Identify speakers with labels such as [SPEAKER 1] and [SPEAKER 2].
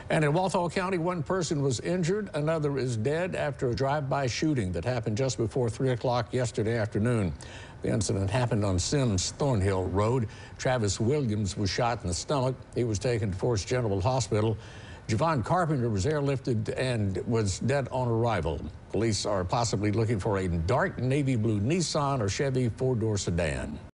[SPEAKER 1] And in Walthall County, one person was injured, another is dead after a drive-by shooting that happened just before 3 o'clock yesterday afternoon. The incident happened on Sims Thornhill Road. Travis Williams was shot in the stomach. He was taken to Forest General Hospital. Javon Carpenter was airlifted and was dead on arrival. Police are possibly looking for a dark navy blue Nissan or Chevy four-door sedan.